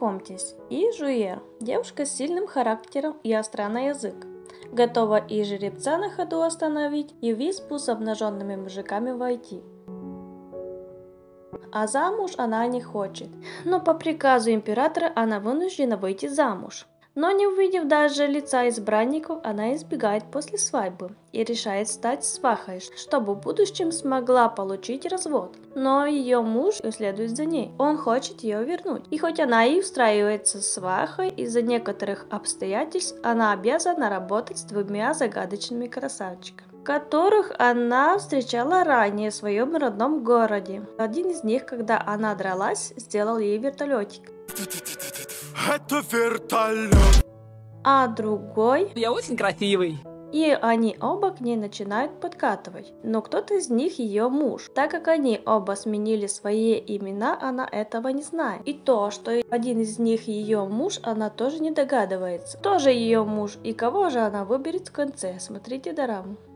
Знакомьтесь, И Жуер, девушка с сильным характером и остра на язык. Готова и жеребца на ходу остановить, и в избу с обнаженными мужиками войти. А замуж она не хочет, но по приказу императора она вынуждена выйти замуж. Но не увидев даже лица избранников, она избегает после свадьбы и решает стать свахой, чтобы в будущем смогла получить развод. Но ее муж следует за ней, он хочет ее вернуть. И хоть она и устраивается свахой, из-за некоторых обстоятельств она обязана работать с двумя загадочными красавчиками, которых она встречала ранее в своем родном городе. Один из них, когда она дралась, сделал ей вертолетик. Это вертолет. А другой... Я очень красивый. И они оба к ней начинают подкатывать. Но кто-то из них ее муж. Так как они оба сменили свои имена, она этого не знает. И то, что один из них ее муж, она тоже не догадывается. Тоже ее муж. И кого же она выберет в конце? Смотрите дораму.